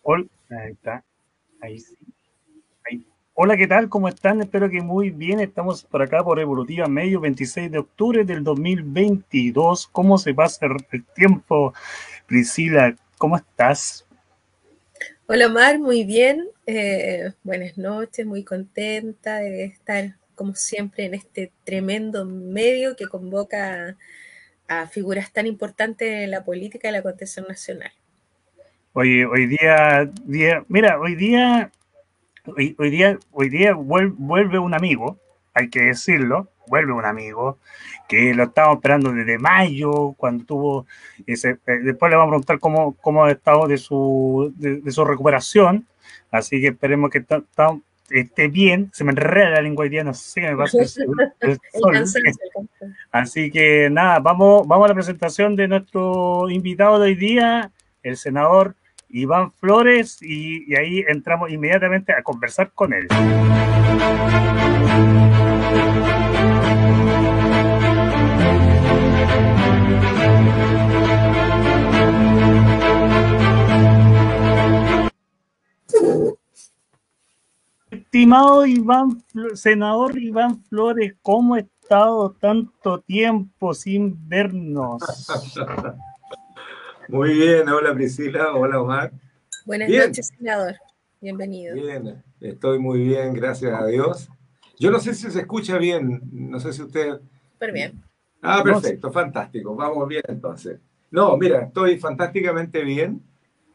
Hola, ahí está, ahí sí. Ahí. Hola, ¿qué tal? ¿Cómo están? Espero que muy bien. Estamos por acá por Evolutiva Medio, 26 de octubre del 2022. ¿Cómo se pasa el tiempo, Priscila? ¿Cómo estás? Hola Omar, muy bien. Buenas noches, muy contenta de estar como siempre en este tremendo medio que convoca a figuras tan importantes en la política y la contención nacional. Mira, hoy día vuelve un amigo, hay que decirlo, vuelve un amigo que lo estábamos esperando desde mayo, cuando tuvo después le vamos a preguntar cómo ha estado de su recuperación, así que esperemos que esté bien. Se me enreda la lengua hoy día, no sé qué me pasa el El sol. cansancio, el cansancio. Así que nada, vamos a la presentación de nuestro invitado de hoy día, el senador Iván Flores, y ahí entramos inmediatamente a conversar con él. Estimado senador Iván Flores, ¿cómo ha estado tanto tiempo sin vernos? Muy bien, hola Priscila, hola Omar. Buenas Bien, noches, senador. Bienvenido. bien, estoy muy bien, gracias a Dios. Yo no sé si se escucha bien, no sé si usted... Súper bien. Ah, No, sí. perfecto, fantástico, vamos bien entonces. No, mira, estoy fantásticamente bien,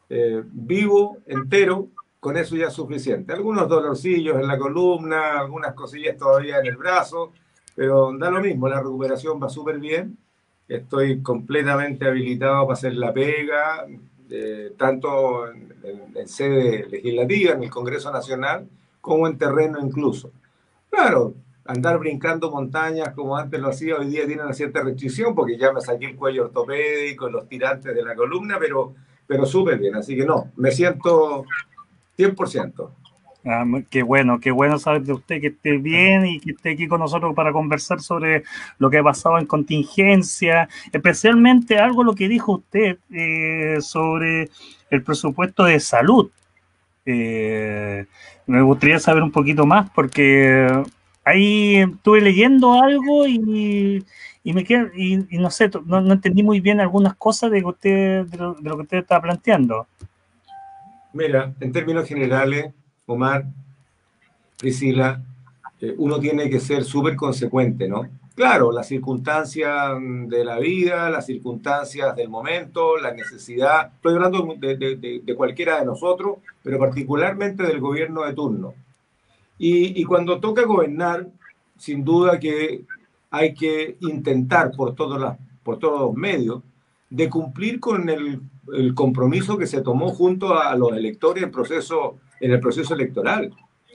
vivo, entero, con eso ya es suficiente. Algunos dolorcillos en la columna, algunas cosillas todavía en el brazo, pero da lo mismo, la recuperación va súper bien. Estoy completamente habilitado para hacer la pega, tanto en sede legislativa, en el Congreso Nacional, como en terreno incluso. Claro, andar brincando montañas como antes lo hacía, hoy día tiene una cierta restricción porque ya me saqué el cuello ortopédico, los tirantes de la columna, pero súper bien. Así que no, me siento 100%. Qué bueno saber de usted que esté bien y que esté aquí con nosotros para conversar sobre lo que ha pasado en contingencia, especialmente algo lo que dijo usted sobre el presupuesto de salud. Eh, Me gustaría saber un poquito más porque ahí estuve leyendo algo y me quedé, y no sé, no entendí muy bien algunas cosas de lo que usted estaba planteando. Mira, en términos generales, Omar, Priscila, uno tiene que ser súper consecuente, ¿no? Claro, las circunstancias de la vida, las circunstancias del momento, la necesidad, estoy hablando de cualquiera de nosotros, pero particularmente del gobierno de turno. Y cuando toca gobernar, sin duda que hay que intentar por todos los medios de cumplir con el compromiso que se tomó junto a los electores en el proceso electoral.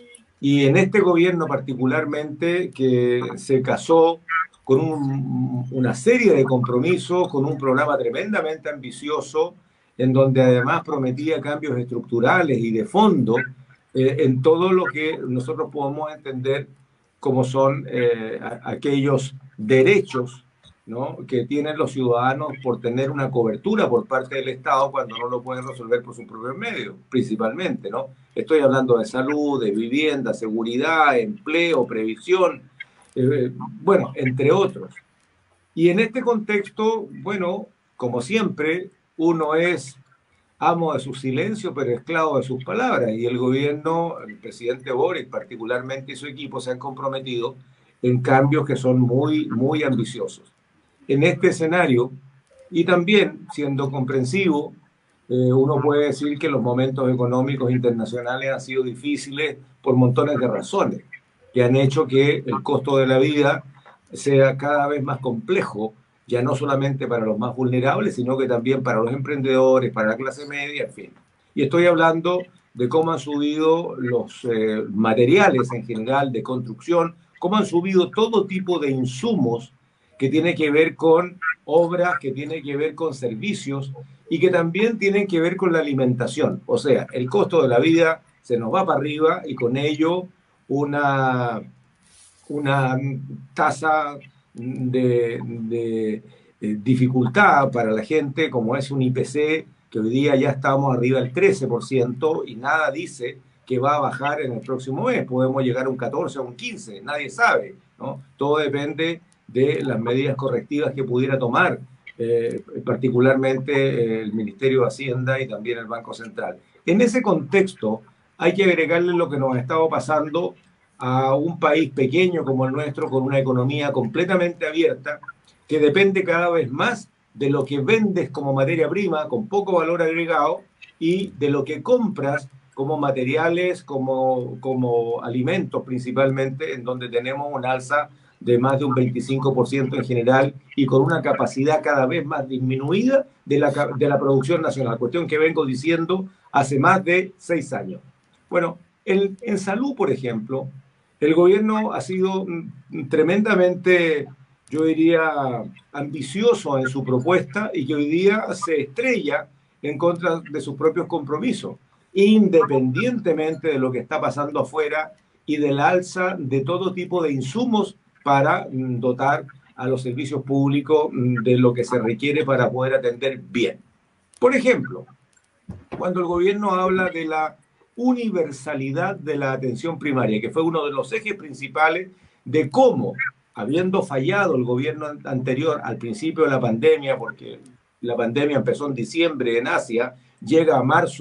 Y en este gobierno particularmente que se casó con una serie de compromisos, con un programa tremendamente ambicioso, en donde además prometía cambios estructurales y de fondo en todo lo que nosotros podemos entender como son aquellos derechos, ¿no?, que tienen los ciudadanos por tener una cobertura por parte del Estado cuando no lo pueden resolver por sus propios medios, principalmente, ¿no? Estoy hablando de salud, de vivienda, seguridad, empleo, previsión, bueno, entre otros. Y en este contexto, bueno, como siempre, uno es amo de su silencio, pero esclavo de sus palabras. Y el gobierno, el presidente Boric particularmente y su equipo se han comprometido en cambios que son muy, muy ambiciosos. En este escenario, y también siendo comprensivo, uno puede decir que los momentos económicos internacionales han sido difíciles por montones de razones, que han hecho que el costo de la vida sea cada vez más complejo, ya no solamente para los más vulnerables, sino que también para los emprendedores, para la clase media, en fin. Y estoy hablando de cómo han subido los materiales en general de construcción, cómo han subido todo tipo de insumos que tiene que ver con obras, que tiene que ver con servicios y que también tienen que ver con la alimentación. O sea, el costo de la vida se nos va para arriba y con ello una, una tasa de dificultad para la gente, como es un IPC que hoy día ya estamos arriba del 13% y nada dice que va a bajar en el próximo mes. Podemos llegar a un 14 o un 15, nadie sabe, ¿no? Todo depende de las medidas correctivas que pudiera tomar, particularmente el Ministerio de Hacienda y también el Banco Central. En ese contexto, hay que agregarle lo que nos ha estado pasando a un país pequeño como el nuestro, con una economía completamente abierta, que depende cada vez más de lo que vendes como materia prima, con poco valor agregado, y de lo que compras como materiales, como alimentos principalmente, en donde tenemos un alza de más de un 25% en general y con una capacidad cada vez más disminuida de la producción nacional, cuestión que vengo diciendo hace más de 6 años. Bueno, en salud, por ejemplo, el gobierno ha sido tremendamente, yo diría, ambicioso en su propuesta y que hoy día se estrella en contra de sus propios compromisos, independientemente de lo que está pasando afuera y del alza de todo tipo de insumos para dotar a los servicios públicos de lo que se requiere para poder atender bien. Por ejemplo, cuando el gobierno habla de la universalidad de la atención primaria, que fue uno de los ejes principales de cómo, habiendo fallado el gobierno anterior al principio de la pandemia, porque la pandemia empezó en diciembre en Asia, llega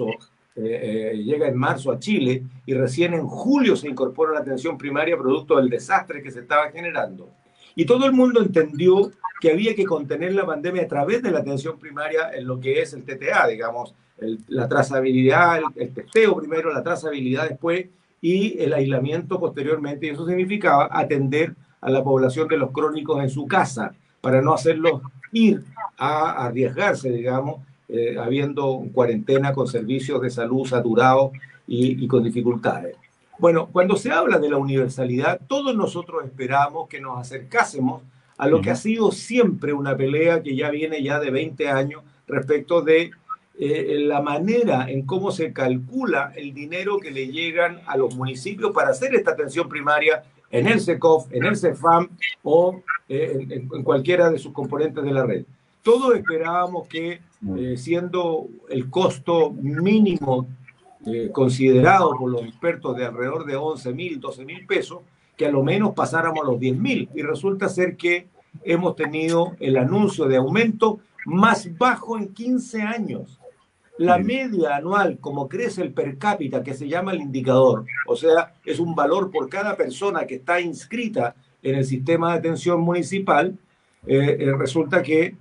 en marzo a Chile y recién en julio se incorpora la atención primaria producto del desastre que se estaba generando. Y todo el mundo entendió que había que contener la pandemia a través de la atención primaria en lo que es el TTA, digamos, la trazabilidad, el testeo primero, la trazabilidad después y el aislamiento posteriormente. Y eso significaba atender a la población de los crónicos en su casa para no hacerlos ir a arriesgarse, digamos, habiendo cuarentena con servicios de salud saturados y con dificultades. Bueno, cuando se habla de la universalidad, todos nosotros esperamos que nos acercásemos a lo que ha sido siempre una pelea que ya viene ya de 20 años respecto de la manera en cómo se calcula el dinero que le llegan a los municipios para hacer esta atención primaria en el SECOF, en el CEFAM o en cualquiera de sus componentes de la red. Todos esperábamos que, siendo el costo mínimo considerado por los expertos de alrededor de 11.000, 12.000 pesos, que a lo menos pasáramos los 10.000. Y resulta ser que hemos tenido el anuncio de aumento más bajo en 15 años. La media anual, como crece el per cápita, que se llama el indicador, o sea, es un valor por cada persona que está inscrita en el sistema de atención municipal, resulta que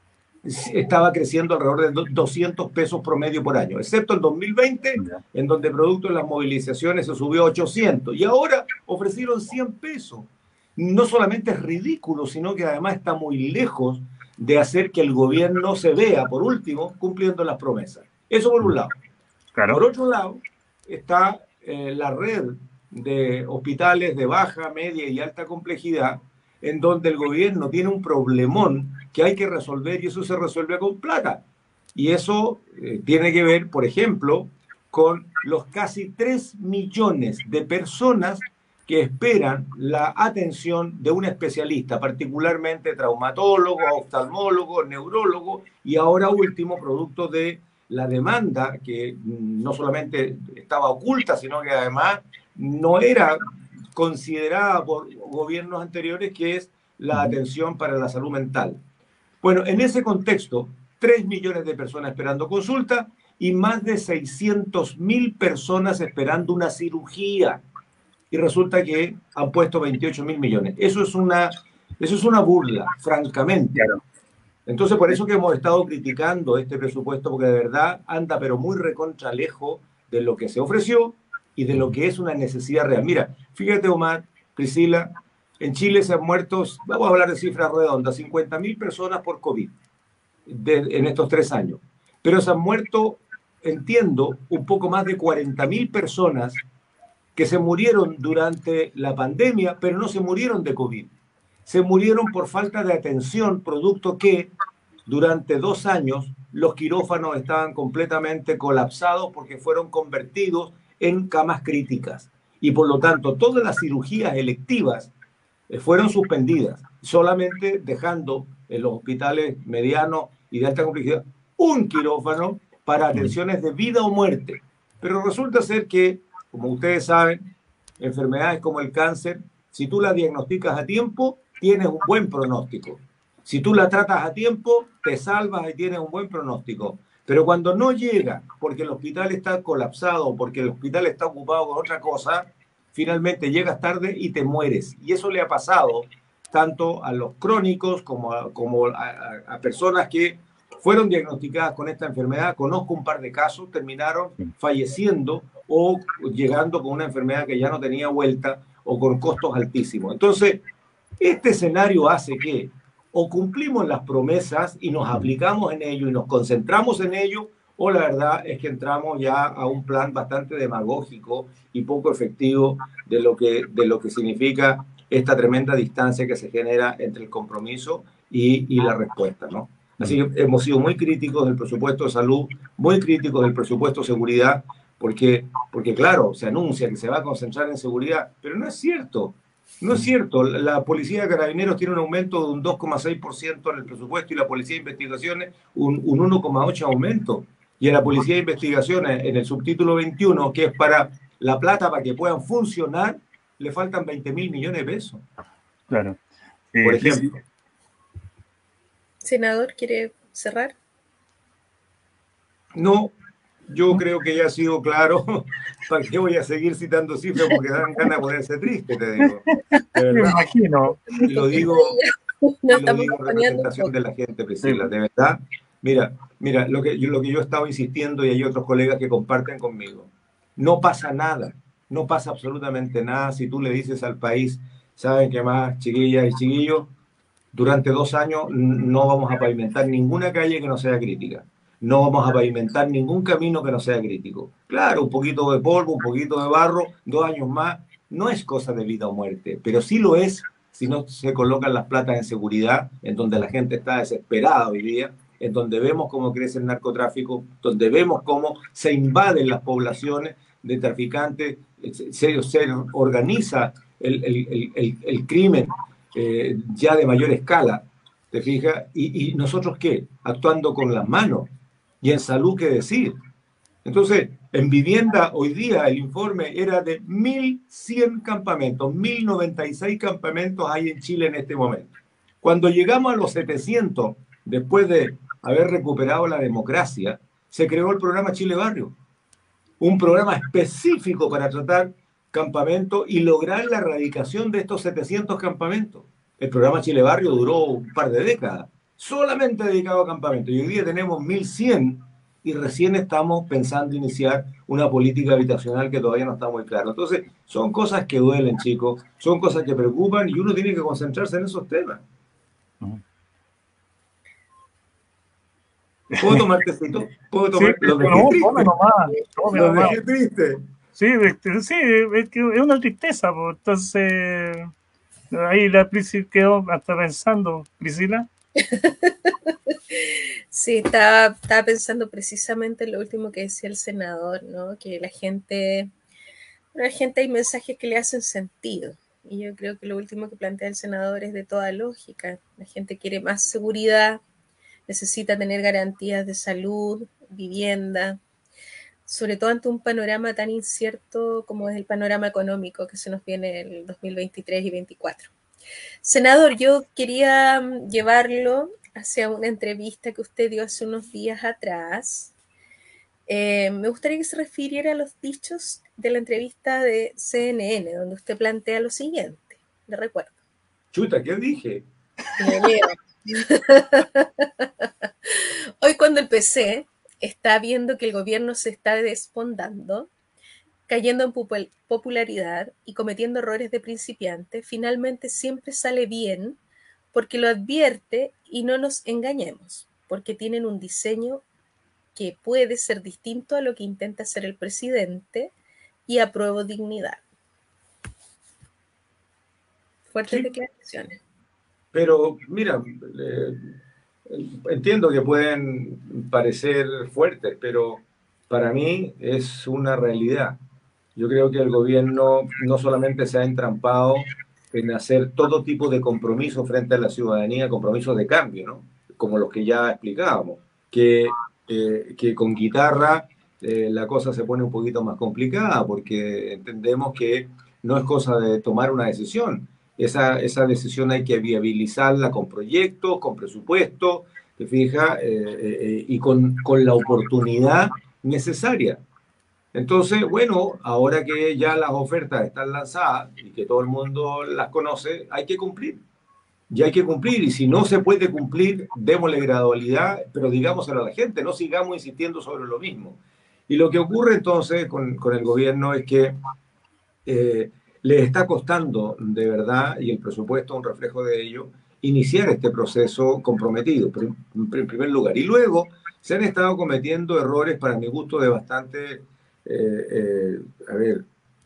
estaba creciendo alrededor de 200 pesos promedio por año, excepto el 2020, en donde producto de las movilizaciones se subió a 800, y ahora ofrecieron 100 pesos. No solamente es ridículo, sino que además está muy lejos de hacer que el gobierno se vea, por último, cumpliendo las promesas. Eso por un lado. Claro. Por otro lado, está la red de hospitales de baja, media y alta complejidad, en donde el gobierno tiene un problemón que hay que resolver y eso se resuelve con plata. Y eso tiene que ver, por ejemplo, con los casi 3 millones de personas que esperan la atención de un especialista, particularmente traumatólogo, oftalmólogo, neurólogo y ahora último, producto de la demanda que no solamente estaba oculta, sino que además no era considerada por gobiernos anteriores, que es la atención para la salud mental. Bueno, en ese contexto, 3 millones de personas esperando consulta y más de 600.000 personas esperando una cirugía. Y resulta que han puesto 28.000 millones. Eso es una burla, francamente. Claro. Entonces, por eso que hemos estado criticando este presupuesto, porque de verdad anda pero muy recontra lejos de lo que se ofreció y de lo que es una necesidad real. Mira, fíjate, Omar, Priscila, en Chile se han muerto, vamos a hablar de cifras redondas, 50.000 personas por COVID en estos 3 años. Pero se han muerto, entiendo, un poco más de 40.000 personas que se murieron durante la pandemia, pero no se murieron de COVID. Se murieron por falta de atención, producto que durante 2 años los quirófanos estaban completamente colapsados porque fueron convertidos en camas críticas. Y por lo tanto, todas las cirugías electivas fueron suspendidas, solamente dejando en los hospitales medianos y de alta complejidad un quirófano para atenciones de vida o muerte. Pero resulta ser que, como ustedes saben, enfermedades como el cáncer, si tú las diagnosticas a tiempo, tienes un buen pronóstico. Si tú la tratas a tiempo, te salvas y tienes un buen pronóstico. Pero cuando no llega, porque el hospital está colapsado, porque el hospital está ocupado con otra cosa, finalmente llegas tarde y te mueres. Y eso le ha pasado tanto a los crónicos como a personas que fueron diagnosticadas con esta enfermedad. Conozco un par de casos, terminaron falleciendo o llegando con una enfermedad que ya no tenía vuelta o con costos altísimos. Entonces, este escenario hace que o cumplimos las promesas y nos aplicamos en ello y nos concentramos en ello, o la verdad es que entramos ya a un plan bastante demagógico y poco efectivo de lo que significa esta tremenda distancia que se genera entre el compromiso y la respuesta, ¿no? Así que hemos sido muy críticos del presupuesto de salud, muy críticos del presupuesto de seguridad, porque claro, se anuncia que se va a concentrar en seguridad, pero no es cierto. No es cierto, la Policía de Carabineros tiene un aumento de un 2,6% en el presupuesto y la Policía de Investigaciones un 1,8% aumento. Y a la Policía de Investigaciones, en el subtítulo 21, que es para la plata para que puedan funcionar, le faltan 20.000 millones de pesos. Claro. Por ejemplo. Senador, ¿quiere cerrar? No, yo creo que ya ha sido claro. ¿Para qué voy a seguir citando cifras? Porque dan ganas de ponerse triste, te digo. Me imagino. Y lo digo en representación de la gente, Priscila, de verdad. Mira, lo que yo he estado insistiendo, y hay otros colegas que comparten conmigo, no pasa nada, no pasa absolutamente nada si tú le dices al país, ¿saben qué más, chiquillas y chiquillos? Durante 2 años no vamos a pavimentar ninguna calle que no sea crítica. No vamos a pavimentar ningún camino que no sea crítico. Claro, un poquito de polvo, un poquito de barro, 2 años más, no es cosa de vida o muerte, pero sí lo es si no se colocan las platas en seguridad, en donde la gente está desesperada hoy día, en donde vemos cómo crece el narcotráfico, donde vemos cómo se invaden las poblaciones de traficantes, se organiza el crimen ya de mayor escala, ¿te fijas? ¿Y nosotros qué? Actuando con las manos. Y en salud, ¿qué decir? Entonces, en vivienda, hoy día el informe era de 1.100 campamentos, 1.096 campamentos hay en Chile en este momento. Cuando llegamos a los 700, después de haber recuperado la democracia, se creó el programa Chile Barrio, un programa específico para tratar campamentos y lograr la erradicación de estos 700 campamentos. El programa Chile Barrio duró un par de décadas, solamente dedicado a campamentos. Y hoy día tenemos 1.100 y recién estamos pensando iniciar una política habitacional que todavía no está muy clara. Entonces, son cosas que duelen, chicos, son cosas que preocupan y uno tiene que concentrarse en esos temas. ¿Puedo tomar tecito? ¿Puedo tomar? Sí, lo dejé triste. Lo dejé triste. Sí, sí, es que es una tristeza, pues. Entonces, ahí la Priscila quedó hasta pensando. ¿Priscila? Sí, estaba pensando precisamente en lo último que decía el senador, ¿no? Que la gente hay mensajes que le hacen sentido. Y yo creo que lo último que plantea el senador es de toda lógica. La gente quiere más seguridad, necesita tener garantías de salud, vivienda, sobre todo ante un panorama tan incierto como es el panorama económico que se nos viene el 2023 y 2024. Senador, yo quería llevarlo hacia una entrevista que usted dio hace unos días atrás. Me gustaría que se refiriera a los dichos de la entrevista de CNN, donde usted plantea lo siguiente. Le recuerdo. Chuta, ¿qué dije? Hoy cuando el PC está viendo que el gobierno se está desfondando, cayendo en popularidad y cometiendo errores de principiante, finalmente siempre sale bien porque lo advierte y no nos engañemos, porque tienen un diseño que puede ser distinto a lo que intenta hacer el presidente y apruebo dignidad. Fuertes declaraciones. Pero mira, entiendo que pueden parecer fuertes, pero para mí es una realidad. Yo creo que el gobierno no solamente se ha entrampado en hacer todo tipo de compromisos frente a la ciudadanía, compromisos de cambio, ¿no? Como los que ya explicábamos, que que con guitarra la cosa se pone un poquito más complicada, porque entendemos que no es cosa de tomar una decisión. Esa decisión hay que viabilizarla con proyectos, con presupuesto, ¿te fijas? Y con la oportunidad necesaria. Entonces, bueno, ahora que ya las ofertas están lanzadas y que todo el mundo las conoce, hay que cumplir. Y hay que cumplir. Y si no se puede cumplir, démosle gradualidad, pero digámoselo a la gente, no sigamos insistiendo sobre lo mismo. Y lo que ocurre entonces con el gobierno es que les está costando de verdad, y el presupuesto es un reflejo de ello, iniciar este proceso comprometido, en primer lugar. Y luego se han estado cometiendo errores, para mi gusto, de bastante, a ver,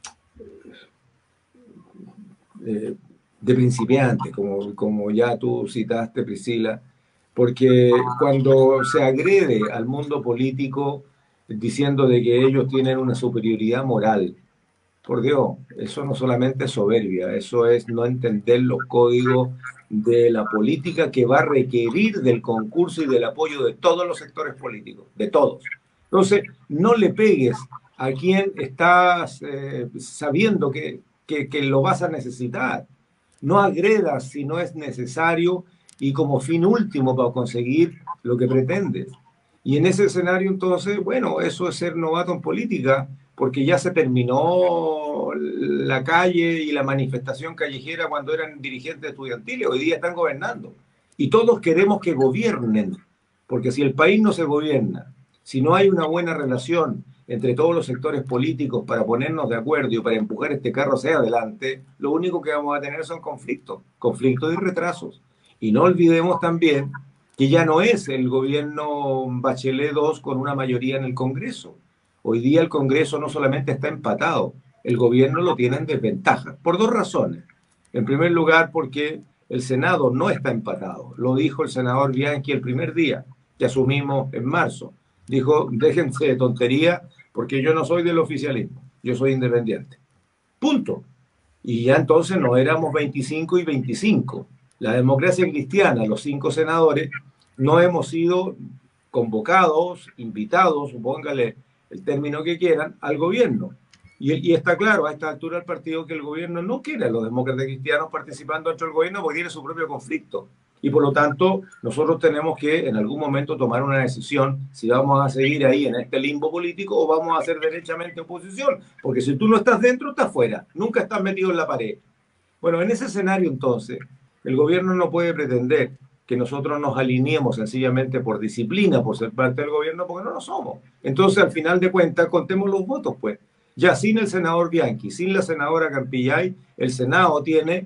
de principiantes, como ya tú citaste, Priscila, porque cuando se agrede al mundo político diciendo de que ellos tienen una superioridad moral, por Dios, eso no solamente es soberbia, eso es no entender los códigos de la política, que va a requerir del concurso y del apoyo de todos los sectores políticos, de todos. Entonces, no le pegues a quien estás sabiendo que lo vas a necesitar. No agredas si no es necesario y como fin último para conseguir lo que pretendes. Y en ese escenario, entonces, bueno, eso es ser novato en política, porque ya se terminó la calle y la manifestación callejera cuando eran dirigentes estudiantiles. Hoy día están gobernando. Y todos queremos que gobiernen, porque si el país no se gobierna, si no hay una buena relación entre todos los sectores políticos para ponernos de acuerdo y para empujar este carro hacia adelante, lo único que vamos a tener son conflictos y retrasos. Y no olvidemos también que ya no es el gobierno Bachelet II con una mayoría en el Congreso. Hoy día el Congreso no solamente está empatado, el gobierno lo tiene en desventaja, por dos razones. En primer lugar, porque el Senado no está empatado. Lo dijo el senador Bianchi el primer día que asumimos en marzo. Dijo, déjense de tontería, porque yo no soy del oficialismo, yo soy independiente. Punto. Y ya entonces no éramos 25 y 25. La democracia cristiana, los 5 senadores, no hemos sido convocados, invitados, supóngale el término que quieran, al gobierno. Y está claro a esta altura del partido que el gobierno no quiere a los demócratas cristianos participando dentro del gobierno porque tiene su propio conflicto. Y por lo tanto, nosotros tenemos que en algún momento tomar una decisión si vamos a seguir ahí en este limbo político o vamos a hacer derechamente oposición. Porque si tú no estás dentro, estás fuera. Nunca estás metido en la pared. Bueno, en ese escenario entonces, el gobierno no puede pretender que nosotros nos alineemos sencillamente por disciplina, por ser parte del gobierno, porque no lo somos. Entonces, al final de cuentas, contemos los votos, pues. Ya sin el senador Bianchi, sin la senadora Campillay, el Senado tiene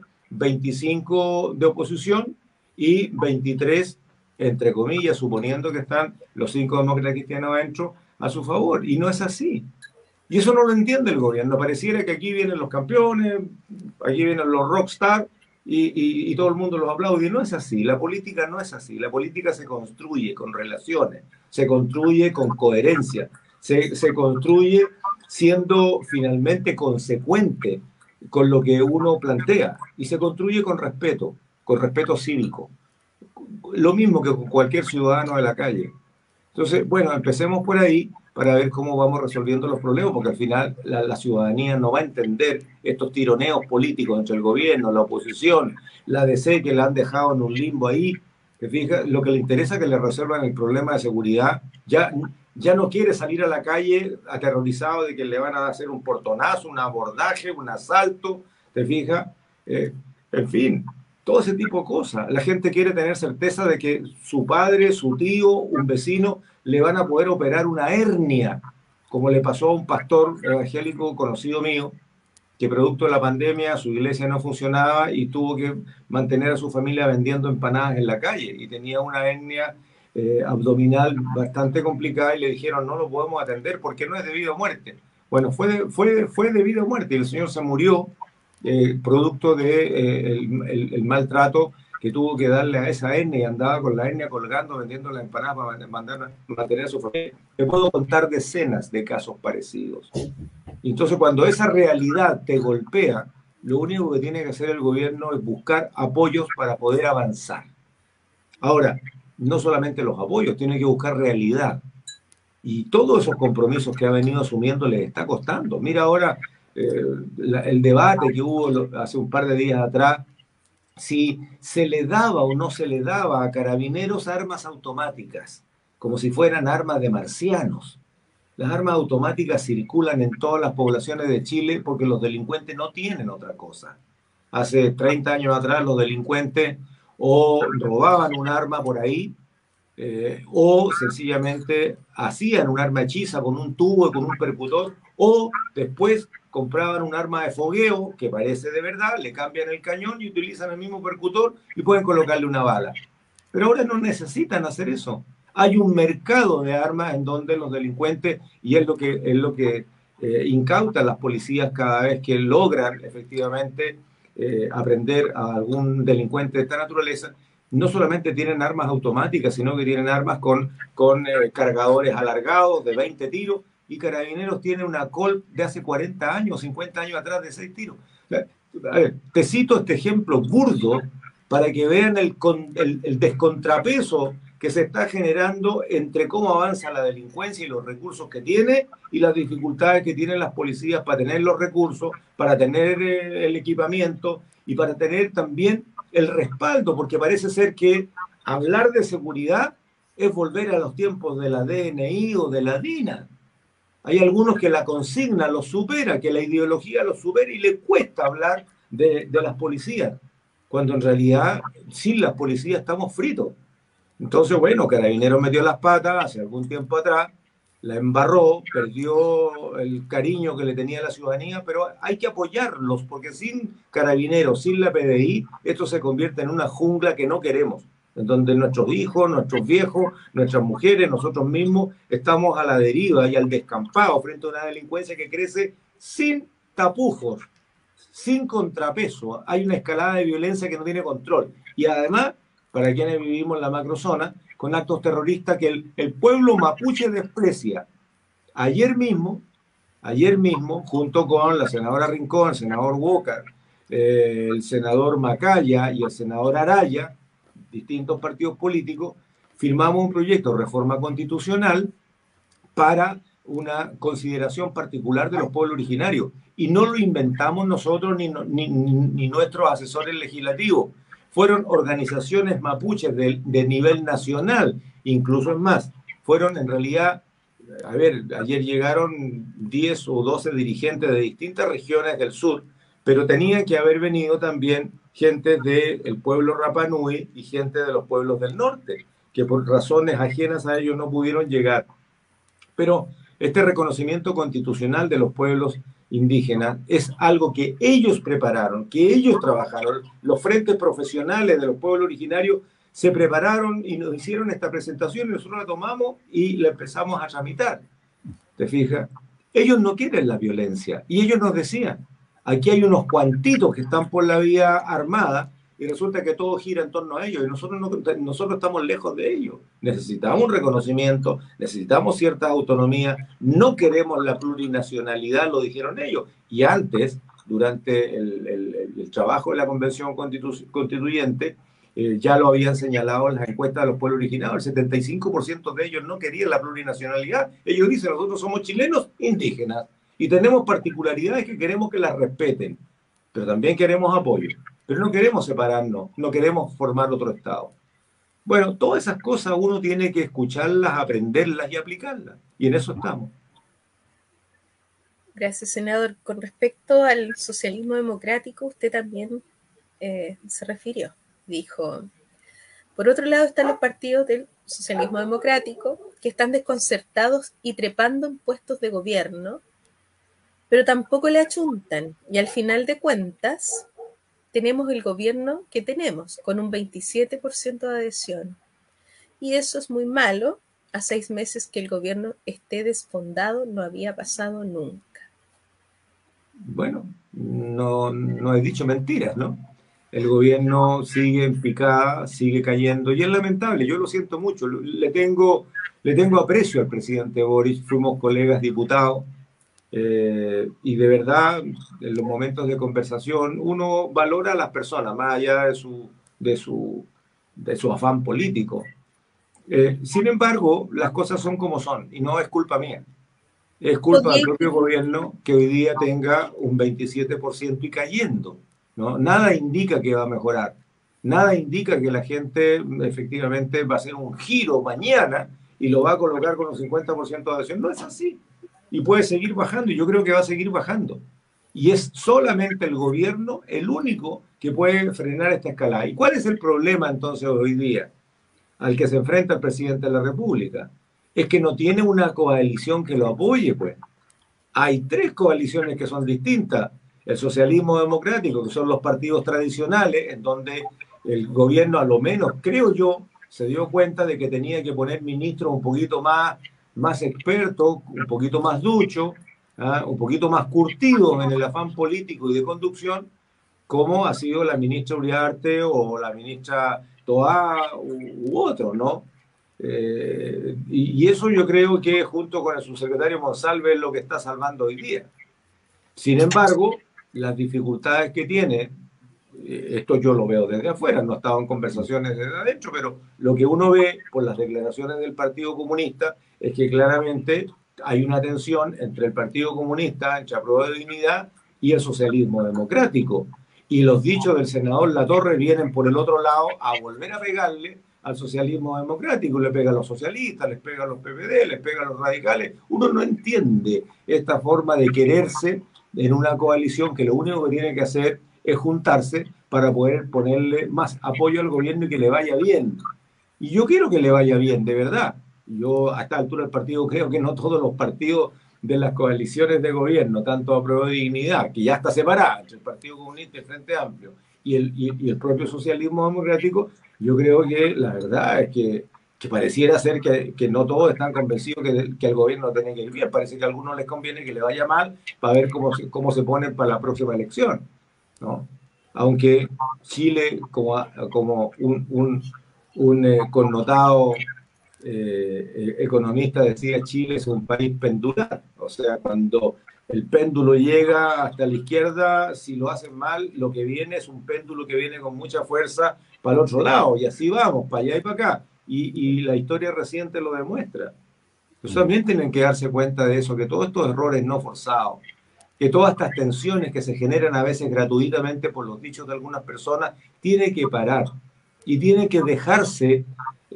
25 de oposición y 23, entre comillas, suponiendo que están los 5 demócratas cristianos adentro, a su favor. Y no es así. Y eso no lo entiende el gobierno. Pareciera que aquí vienen los campeones, aquí vienen los rockstar y todo el mundo los aplaude. Y no es así. La política no es así. La política se construye con relaciones, se construye con coherencia, se construye siendo finalmente consecuente con lo que uno plantea y se construye con respeto cívico. Lo mismo que con cualquier ciudadano de la calle. Entonces, bueno, empecemos por ahí para ver cómo vamos resolviendo los problemas, porque al final la ciudadanía no va a entender estos tironeos políticos entre el gobierno, la oposición, la DC, que la han dejado en un limbo ahí. Que fija, lo que le interesa es que le resuelvan el problema de seguridad. Ya no quiere salir a la calle aterrorizado de que le van a hacer un portonazo, un abordaje, un asalto, ¿te fijas? En fin, todo ese tipo de cosas. La gente quiere tener certeza de que su padre, su tío, un vecino, le van a poder operar una hernia, como le pasó a un pastor evangélico conocido mío, que producto de la pandemia su iglesia no funcionaba y tuvo que mantener a su familia vendiendo empanadas en la calle y tenía una hernia abdominal bastante complicada y le dijeron no lo podemos atender porque no es debido a muerte. Bueno, fue debido a muerte y el señor se murió producto de el maltrato que tuvo que darle a esa hernia y andaba con la hernia colgando vendiendo la empanada para mantener a su familia. Te puedo contar decenas de casos parecidos. Entonces, cuando esa realidad te golpea, lo único que tiene que hacer el gobierno es buscar apoyos para poder avanzar. Ahora, no solamente los apoyos, tiene que buscar realidad. y todos esos compromisos que ha venido asumiendo les está costando. Mira ahora el debate que hubo hace un par de días atrás, si se le daba o no se le daba a carabineros armas automáticas, como si fueran armas de marcianos. Las armas automáticas circulan en todas las poblaciones de Chile porque los delincuentes no tienen otra cosa. Hace 30 años atrás los delincuentes o robaban un arma por ahí, o sencillamente hacían un arma hechiza con un tubo y con un percutor, o después compraban un arma de fogueo que parece de verdad, le cambian el cañón y utilizan el mismo percutor y pueden colocarle una bala. Pero ahora no necesitan hacer eso. Hay un mercado de armas en donde los delincuentes, y es lo que incautan las policías cada vez que logran efectivamente aprender a algún delincuente de esta naturaleza, no solamente tienen armas automáticas, sino que tienen armas con cargadores alargados de 20 tiros, y Carabineros tiene una Colt de hace 40 años, 50 años atrás de 6 tiros. A ver, te cito este ejemplo burdo para que vean el descontrapeso que se está generando entre cómo avanza la delincuencia y los recursos que tiene y las dificultades que tienen las policías para tener los recursos, para tener el equipamiento y para tener también el respaldo, porque parece ser que hablar de seguridad es volver a los tiempos de la DNI o de la DINA. Hay algunos que la consigna los supera, que la ideología los supera y le cuesta hablar de las policías, cuando en realidad sin las policías estamos fritos. Entonces, bueno, Carabineros metió las patas hace algún tiempo atrás, la embarró, perdió el cariño que le tenía la ciudadanía, pero hay que apoyarlos, porque sin Carabineros, sin la PDI, esto se convierte en una jungla que no queremos, en donde nuestros hijos, nuestros viejos, nuestras mujeres, nosotros mismos, estamos a la deriva y al descampado frente a una delincuencia que crece sin tapujos, sin contrapeso. Hay una escalada de violencia que no tiene control. Y además, para quienes vivimos en la macrozona, con actos terroristas que el pueblo mapuche desprecia. Ayer mismo, junto con la senadora Rincón, el senador Walker, el senador Macaya y el senador Araya, distintos partidos políticos, firmamos un proyecto de reforma constitucional para una consideración particular de los pueblos originarios. Y no lo inventamos nosotros ni nuestros asesores legislativos. Fueron organizaciones mapuches de nivel nacional, incluso es más, fueron en realidad, a ver, ayer llegaron 10 o 12 dirigentes de distintas regiones del sur, pero tenían que haber venido también gente del pueblo Rapa Nui y gente de los pueblos del norte, que por razones ajenas a ellos no pudieron llegar. Pero este reconocimiento constitucional de los pueblos indígenas es algo que ellos prepararon, que ellos trabajaron. Los frentes profesionales de los pueblos originarios se prepararon y nos hicieron esta presentación y nosotros la tomamos y la empezamos a tramitar. ¿Te fijas? Ellos no quieren la violencia y ellos nos decían, aquí hay unos cuantitos que están por la vía armada y resulta que todo gira en torno a ellos y nosotros estamos lejos de ellos. Necesitamos un reconocimiento, necesitamos cierta autonomía, no queremos la plurinacionalidad, lo dijeron ellos. Y antes, durante el trabajo de la Convención Constituyente, ya lo habían señalado en las encuestas de los pueblos originarios, el 75% de ellos no querían la plurinacionalidad. Ellos dicen, nosotros somos chilenos indígenas y tenemos particularidades que queremos que las respeten, pero también queremos apoyo. Pero no queremos separarnos, no queremos formar otro Estado. Bueno, todas esas cosas uno tiene que escucharlas, aprenderlas y aplicarlas. Y en eso estamos. Gracias, senador. Con respecto al socialismo democrático, usted también se refirió. Dijo, por otro lado están los partidos del socialismo democrático que están desconcertados y trepando en puestos de gobierno, pero tampoco le achuntan. Y al final de cuentas, tenemos el gobierno que tenemos, con un 27% de adhesión. Y eso es muy malo. A 6 meses que el gobierno esté desfondado, no había pasado nunca. Bueno, no he dicho mentiras, ¿no? El gobierno sigue en picada, sigue cayendo, y es lamentable, yo lo siento mucho. Le tengo aprecio al presidente Boric, fuimos colegas diputados, y de verdad, en los momentos de conversación, uno valora a las personas, más allá de su afán político. Sin embargo, las cosas son como son y no es culpa mía. Es culpa del Podría propio gobierno que hoy día tenga un 27% y cayendo, ¿no? Nada indica que va a mejorar. Nada indica que la gente efectivamente va a hacer un giro mañana y lo va a colocar con un 50% de adhesión. No es así. Y puede seguir bajando y yo creo que va a seguir bajando. Y es solamente el gobierno el único que puede frenar esta escalada. ¿Y cuál es el problema entonces hoy día al que se enfrenta el presidente de la República? Es que no tiene una coalición que lo apoye, pues. Hay tres coaliciones que son distintas. El socialismo democrático, que son los partidos tradicionales, en donde el gobierno, a lo menos, creo yo, se dio cuenta de que tenía que poner ministros un poquito más expertos, un poquito más duchos, un poquito más curtidos en el afán político y de conducción, como ha sido la ministra Uriarte o la ministra Toá u otros, ¿no? Y eso yo creo que junto con el subsecretario Monsalve es lo que está salvando hoy día. Sin embargo, las dificultades que tiene, esto yo lo veo desde afuera, no he estado en conversaciones desde adentro, pero lo que uno ve por las declaraciones del Partido Comunista es que claramente hay una tensión entre el Partido Comunista, entre Apruebo de Dignidad y el socialismo democrático. Y los dichos del senador Latorre vienen por el otro lado a volver a pegarle al socialismo democrático, le pega a los socialistas, les pega a los PPD, les pega a los radicales. Uno no entiende esta forma de quererse en una coalición que lo único que tiene que hacer es juntarse para poder ponerle más apoyo al gobierno y que le vaya bien. Y yo quiero que le vaya bien, de verdad. Yo a esta altura del partido creo que no todos los partidos de las coaliciones de gobierno, tanto Apruebo de Dignidad, que ya está separada entre el Partido Comunista y el Frente Amplio, y el propio socialismo democrático, yo creo que la verdad es que pareciera ser que no todos están convencidos que el gobierno tiene que ir bien. Parece que a algunos les conviene que le vaya mal para ver cómo se ponen para la próxima elección, ¿no? Aunque Chile, como un connotado economista decía, Chile es un país pendular. O sea, cuando el péndulo llega hasta la izquierda, si lo hacen mal, lo que viene es un péndulo que viene con mucha fuerza para el otro lado. Y así vamos, para allá y para acá. Y la historia reciente lo demuestra. Entonces también tienen que darse cuenta de eso, que todos estos errores no forzados, que todas estas tensiones que se generan a veces gratuitamente por los dichos de algunas personas, tienen que parar y tienen que dejarse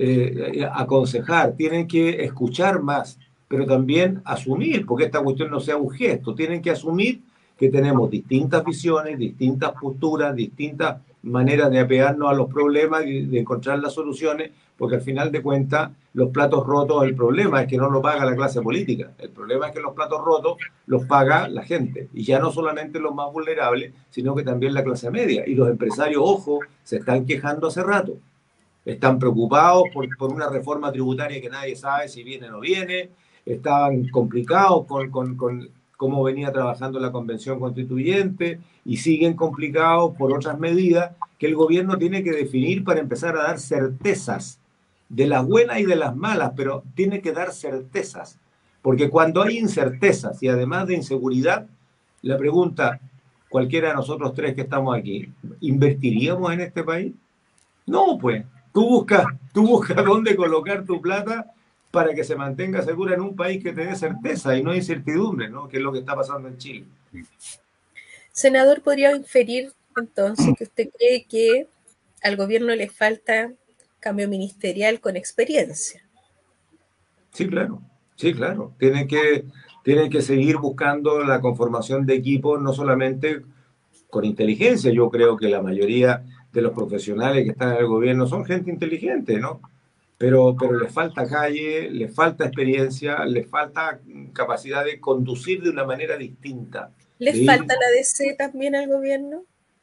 aconsejar, tienen que escuchar más, pero también asumir, porque esta cuestión no sea un gesto, tienen que asumir que tenemos distintas visiones, distintas posturas, distintas maneras de apegarnos a los problemas y de encontrar las soluciones, porque al final de cuentas los platos rotos, el problema es que no lo paga la clase política, el problema es que los platos rotos los paga la gente, y ya no solamente los más vulnerables, sino que también la clase media, y los empresarios, ojo, se están quejando hace rato, están preocupados por una reforma tributaria que nadie sabe si viene o no viene, estaban complicados con cómo venía trabajando la convención constituyente y siguen complicados por otras medidas que el gobierno tiene que definir para empezar a dar certezas de las buenas y de las malas, pero tiene que dar certezas, porque cuando hay incertezas y además de inseguridad, la pregunta, cualquiera de nosotros tres que estamos aquí, ¿invertiríamos en este país? No, pues, tú buscas dónde colocar tu plata para que se mantenga segura en un país que te dé certeza y no incertidumbre, ¿no? Que es lo que está pasando en Chile. Senador, podría inferir entonces que usted cree que al gobierno le falta cambio ministerial con experiencia. Sí, claro, sí, claro. Tienen que seguir buscando la conformación de equipos, no solamente con inteligencia. Yo creo que la mayoría de los profesionales que están en el gobierno son gente inteligente, ¿no? Pero les falta calle, les falta experiencia, les falta capacidad de conducir de una manera distinta. ¿Le De ir... falta la DC también al gobierno?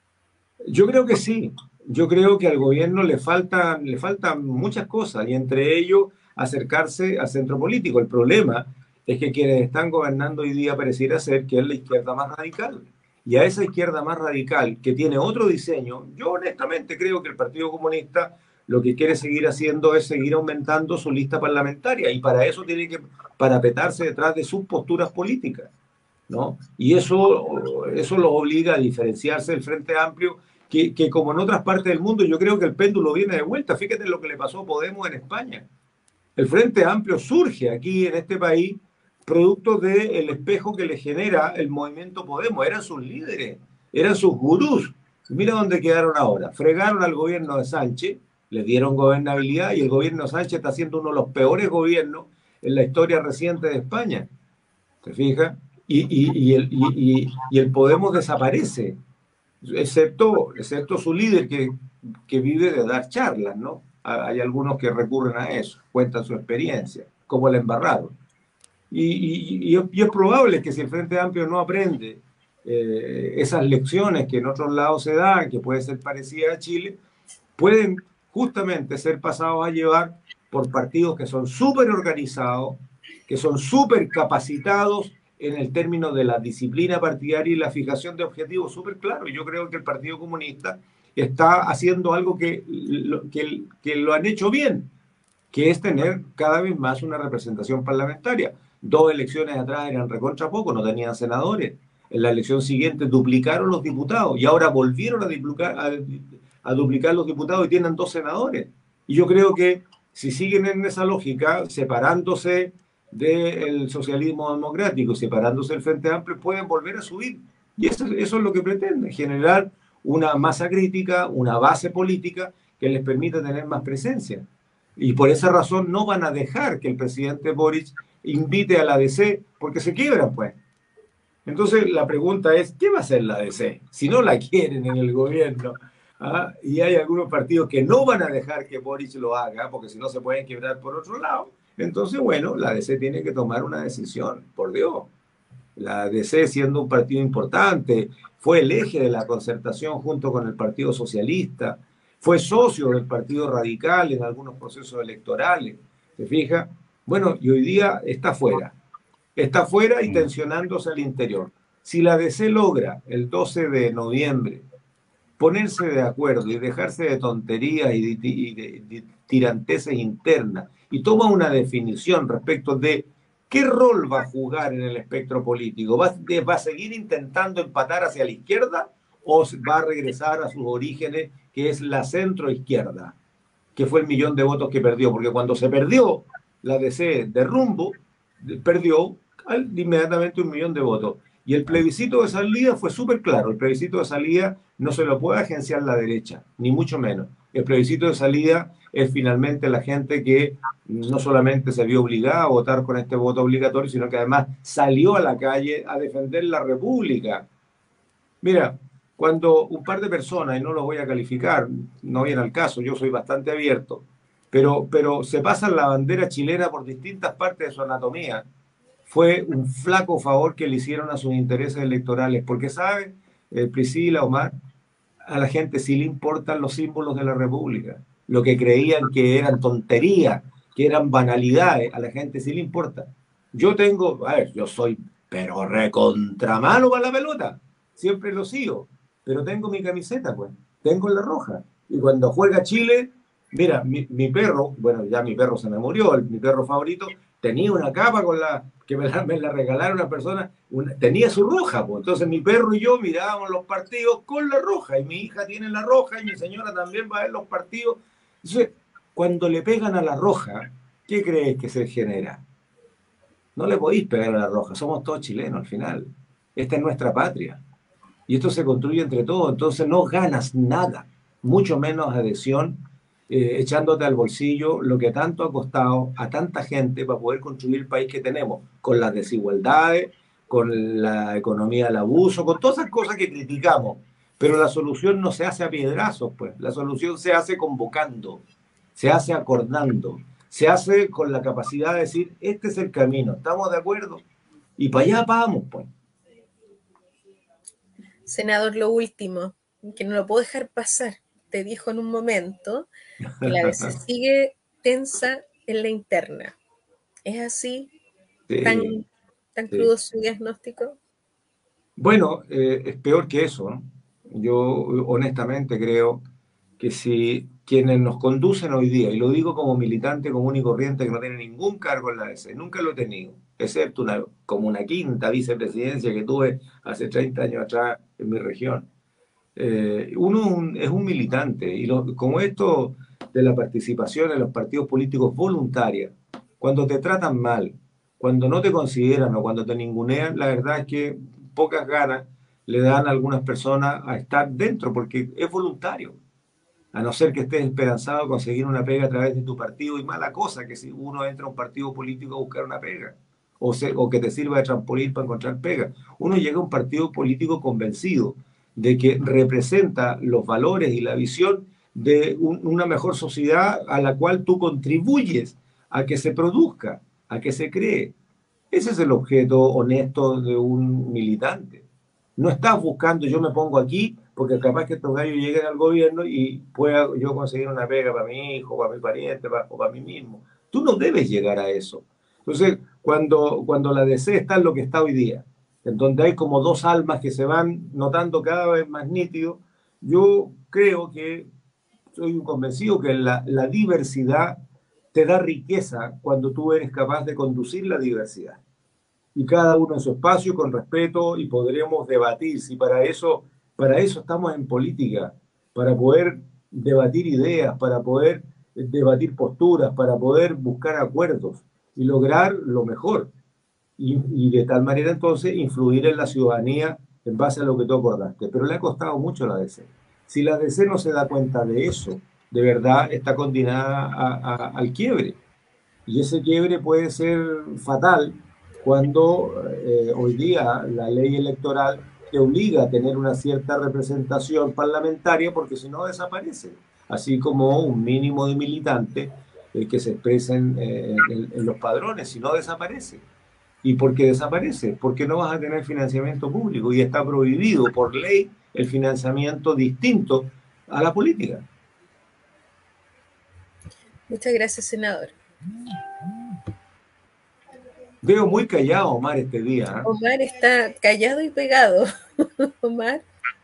Yo creo que sí. Yo creo que al gobierno le faltan muchas cosas y entre ellos acercarse al centro político. El problema es que quienes están gobernando hoy día pareciera ser que es la izquierda más radical. Y a esa izquierda más radical, que tiene otro diseño, yo honestamente creo que el Partido Comunista lo que quiere seguir haciendo es seguir aumentando su lista parlamentaria y para eso tiene que parapetarse detrás de sus posturas políticas, ¿no? Y eso los obliga a diferenciarse del Frente Amplio, que como en otras partes del mundo, yo creo que el péndulo viene de vuelta. Fíjate lo que le pasó a Podemos en España. El Frente Amplio surge aquí en este país producto del espejo que le genera el movimiento Podemos. Eran sus líderes, eran sus gurús. Mira dónde quedaron ahora. Fregaron al gobierno de Sánchez, le dieron gobernabilidad y el gobierno de Sánchez está siendo uno de los peores gobiernos en la historia reciente de España. ¿Te fijas? Y el Podemos desaparece, excepto su líder que vive de dar charlas, ¿no? Hay algunos que recurren a eso, cuentan su experiencia, cómo la embarraron. Y es probable que si el Frente Amplio no aprende esas lecciones que en otros lados se dan, que puede ser parecida a Chile, pueden justamente ser pasados a llevar por partidos que son súper organizados, que son súper capacitados en el término de la disciplina partidaria y la fijación de objetivos súper claros. Yo creo que el Partido Comunista está haciendo algo que lo han hecho bien, que es tener cada vez más una representación parlamentaria. 2 elecciones atrás eran recontra poco, no tenían senadores. En la elección siguiente duplicaron los diputados y ahora volvieron a duplicar los diputados y tienen 2 senadores. Y yo creo que si siguen en esa lógica, separándose del socialismo democrático, separándose del Frente Amplio, pueden volver a subir. Y eso es lo que pretenden, generar una masa crítica, una base política que les permita tener más presencia. Y por esa razón no van a dejar que el presidente Boric invite a la DC porque se quiebran, pues. Entonces la pregunta es, ¿qué va a hacer la DC si no la quieren en el gobierno? ¿Ah? Y hay algunos partidos que no van a dejar que Boric lo haga porque si no se pueden quebrar por otro lado. Entonces, bueno, la DC tiene que tomar una decisión, por Dios. La DC, siendo un partido importante, fue el eje de la concertación junto con el Partido Socialista, fue socio del Partido Radical en algunos procesos electorales, ¿se fija? Bueno, y hoy día está fuera y tensionándose al interior. Si la DC logra el 12 de noviembre ponerse de acuerdo y dejarse de tonterías y de tiranteses internas y toma una definición respecto de qué rol va a jugar en el espectro político. ¿Va a seguir intentando empatar hacia la izquierda o va a regresar a sus orígenes, que es la centroizquierda, que fue el millón de votos que perdió? Porque cuando se perdió la DC de rumbo, perdió inmediatamente 1 millón de votos. Y el plebiscito de salida fue súper claro. El plebiscito de salida no se lo puede agenciar la derecha, ni mucho menos. El plebiscito de salida es finalmente la gente que no solamente se vio obligada a votar con este voto obligatorio, sino que además salió a la calle a defender la República. Mira, cuando un par de personas, y no los voy a calificar, no viene al caso, yo soy bastante abierto, pero se pasan la bandera chilena por distintas partes de su anatomía, fue un flaco favor que le hicieron a sus intereses electorales, porque, ¿sabe, Priscila, Omar? A la gente sí le importan los símbolos de la República. Lo que creían que eran tonterías, que eran banalidades, a la gente sí le importa. Yo tengo, a ver, yo soy, pero recontramano para la pelota, siempre lo sigo, pero tengo mi camiseta, pues, tengo la roja. Y cuando juega Chile, mira, mi perro, bueno, ya mi perro se me murió, mi perro favorito, tenía una capa con que me la regalaron una persona, tenía su roja, pues. Entonces mi perro y yo mirábamos los partidos con la roja, y mi hija tiene la roja, y mi señora también va a ver los partidos. Entonces, cuando le pegan a la roja, ¿qué crees que se genera? No le podéis pegar a la roja, somos todos chilenos al final. Esta es nuestra patria. Y esto se construye entre todos, entonces no ganas nada, mucho menos adhesión, echándote al bolsillo lo que tanto ha costado a tanta gente para poder construir el país que tenemos, con las desigualdades, con la economía del abuso, con todas esas cosas que criticamos. Pero la solución no se hace a piedrazos, pues. La solución se hace convocando, se hace acordando, se hace con la capacidad de decir, este es el camino, ¿estamos de acuerdo? Y para allá vamos, pues. Senador, lo último, que no lo puedo dejar pasar. Te dijo en un momento que la DC sigue tensa en la interna. ¿Es así? ¿Tan, Sí, tan sí. crudo su diagnóstico? Bueno, es peor que eso, ¿no? Yo honestamente creo que si quienes nos conducen hoy día, y lo digo como militante común y corriente que no tiene ningún cargo en la DC, nunca lo he tenido, excepto como una quinta vicepresidencia que tuve hace 30 años atrás en mi región. Uno es un militante, y como esto de la participación en los partidos políticos voluntaria, Cuando te tratan mal, cuando no te consideran o cuando te ningunean, la verdad es que pocas ganas le dan a algunas personas a estar dentro, porque es voluntario. A no ser que estés esperanzado a conseguir una pega a través de tu partido, y mala cosa que si uno entra a un partido político a buscar una pega, o que te sirva de trampolín para encontrar pega. Uno llega a un partido político convencido de que representa los valores y la visión de una mejor sociedad a la cual tú contribuyes a que se produzca, a que se cree. Ese es el objeto honesto de un militante. No estás buscando, yo me pongo aquí porque capaz que estos gallos lleguen al gobierno y pueda yo conseguir una pega para mi hijo, para mi pariente, o para mí mismo. Tú no debes llegar a eso. Entonces, cuando la DC está en lo que está hoy día, en donde hay como dos almas que se van notando cada vez más nítido, yo creo que soy un convencido que la diversidad te da riqueza cuando tú eres capaz de conducir la diversidad y cada uno en su espacio con respeto y podremos debatir. Si para eso estamos en política, para poder debatir ideas, para poder debatir posturas, para poder buscar acuerdos y lograr lo mejor. Y de tal manera entonces influir en la ciudadanía en base a lo que tú acordaste. Pero le ha costado mucho a la DC. Si la DC no se da cuenta de eso, de verdad está condenada al quiebre. Y ese quiebre puede ser fatal cuando hoy día la ley electoral te obliga a tener una cierta representación parlamentaria porque si no desaparecen, así como un mínimo de militantes que se expresen en los padrones, si no desaparece. ¿Y por qué desaparece? Porque no vas a tener financiamiento público y está prohibido por ley el financiamiento distinto a la política. Muchas gracias, senador. Veo muy callado, Omar, este día. Omar está callado y pegado. Omar.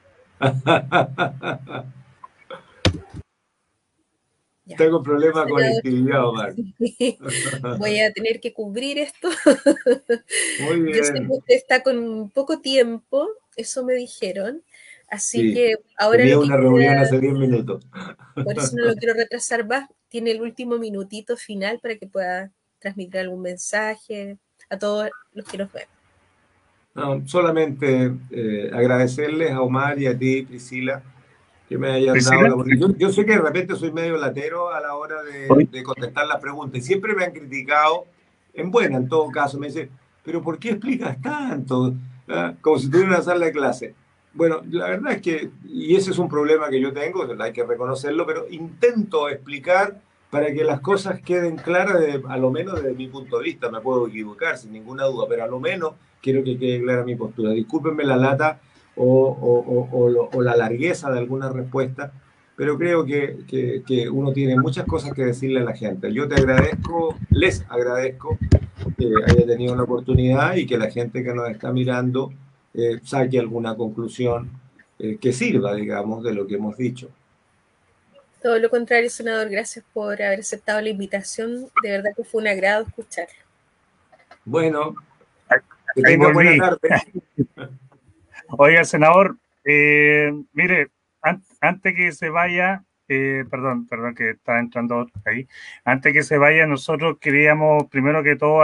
Ya. Tengo problemas con Senador. conectividad, Omar. Voy a tener que cubrir esto. Muy Yo sé que bien. usted está con poco tiempo, eso me dijeron. Así Sí, que ahora tenía lo que una reunión queda, hace 10 minutos. por eso no lo quiero retrasar más, tiene el último minutito final para que pueda transmitir algún mensaje a todos los que nos ven. No, solamente agradecerles a Omar y a ti, Priscila, que me hayan dado Priscila, la oportunidad. Yo sé que de repente soy medio latero a la hora hoy, de contestar las preguntas y siempre me han criticado, en buena en todo caso, me dicen, pero ¿por qué explicas tanto? ¿Ah? Como si tuviera una sala de clase. Bueno, la verdad es que, y ese es un problema que yo tengo, hay que reconocerlo, pero intento explicar para que las cosas queden claras, a lo menos desde mi punto de vista. Me puedo equivocar, sin ninguna duda, pero a lo menos quiero que quede clara mi postura. Discúlpenme la lata o la largueza de alguna respuesta, pero creo que uno tiene muchas cosas que decirle a la gente. Yo te agradezco, les agradezco que haya tenido la oportunidad y que la gente que nos está mirando saque alguna conclusión que sirva, digamos, de lo que hemos dicho. Todo lo contrario, senador, gracias por haber aceptado la invitación. De verdad que fue un agrado escucharlo. Bueno, que ahí tenga buena volví. tarde. Oiga, senador, mire, antes que se vaya, perdón que está entrando ahí, antes que se vaya, nosotros queríamos, primero que todo,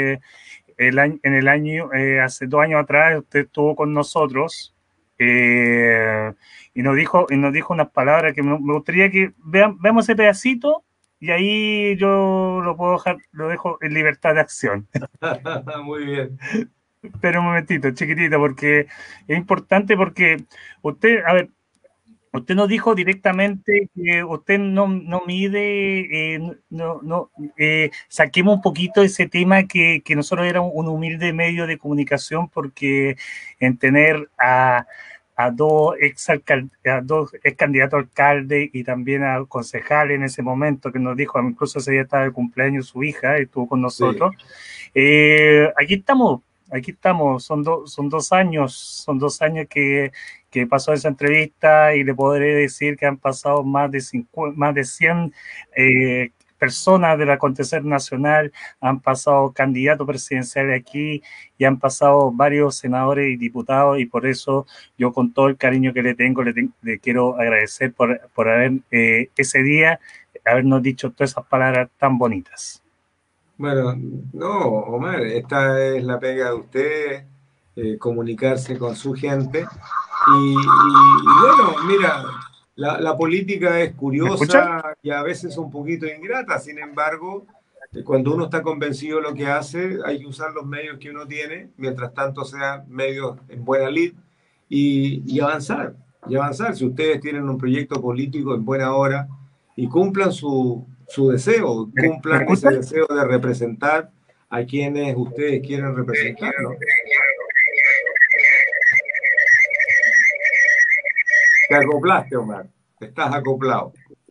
hace 2 años atrás, usted estuvo con nosotros y nos dijo unas palabras que me gustaría que veamos ese pedacito y ahí yo lo dejo en libertad de acción. Muy bien. Pero un momentito, chiquitito, porque es importante porque usted, a ver, usted nos dijo directamente que usted no mide, saquemos un poquito ese tema que nosotros éramos un humilde medio de comunicación porque en tener a dos ex candidatos a alcalde y también a concejal en ese momento que nos dijo, incluso ese día estaba el cumpleaños de su hija y estuvo con Sí. nosotros. Aquí estamos, son 2 años que pasó esa entrevista y le podré decir que han pasado más de 100 personas del acontecer nacional, han pasado candidatos presidenciales aquí y han pasado varios senadores y diputados y por eso yo con todo el cariño que le quiero agradecer por haber ese día habernos dicho todas esas palabras tan bonitas. Bueno, no, Omar, esta es la pega de usted, comunicarse con su gente. Y bueno, mira, la política es ¿Me escuchan? curiosa y a veces un poquito ingrata. Sin embargo, cuando uno está convencido de lo que hace, hay que usar los medios que uno tiene, mientras tanto sean medios en buena lid, y avanzar, y avanzar. Si ustedes tienen un proyecto político en buena hora y cumplan su deseo, Me cumplan ese escuchan? deseo de representar a quienes ustedes quieren representar, ¿no? Te acoplaste, Omar. Estás acoplado.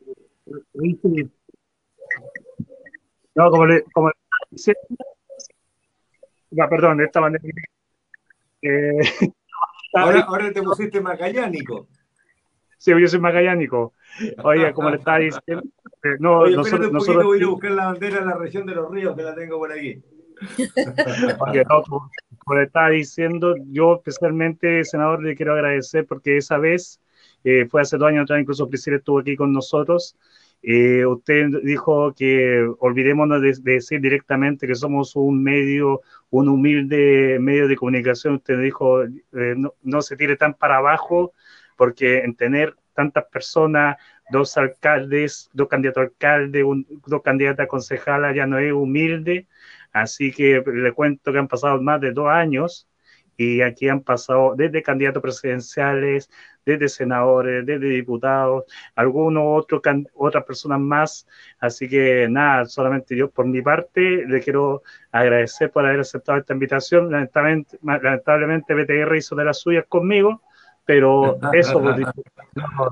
No, como le estaba diciendo, perdón, esta manera. Eh, Ahora te pusiste magallánico. sí, yo soy magallánico. Oiga, como le estaba diciendo, no, Oye, espérate un poquito, nosotros voy a ir a aquí, buscar la bandera de la región de los ríos, que la tengo por aquí. oiga, no, como le estaba diciendo, yo especialmente, senador, le quiero agradecer porque esa vez, fue hace 2 años atrás, incluso Priscila estuvo aquí con nosotros. Usted dijo que olvidémonos de decir directamente que somos un medio, un humilde medio de comunicación. Usted dijo, no se tire tan para abajo, porque en tener tantas personas, dos alcaldes, dos candidatos a alcalde, dos candidatas a concejala, ya no es humilde. Así que le cuento que han pasado más de 2 años y aquí han pasado desde candidatos presidenciales, desde senadores, desde diputados, algunos otras personas más. Así que nada, solamente yo por mi parte le quiero agradecer por haber aceptado esta invitación. Lamentablemente BTR hizo de las suyas conmigo, pero eso, pues, no,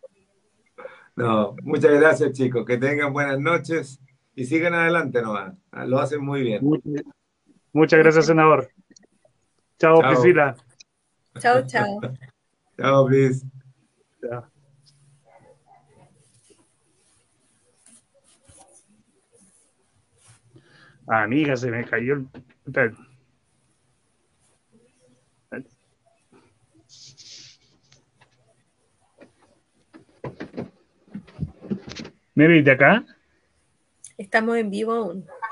No, muchas gracias, chicos. Que tengan buenas noches y sigan adelante nomás. Lo hacen muy bien. muchas gracias, Muchas senador. Chao, Chao. Priscila. Chao, chao. Chao, Pris. Chao. Amiga, se me cayó el... ¿Me veis de acá? Estamos en vivo aún.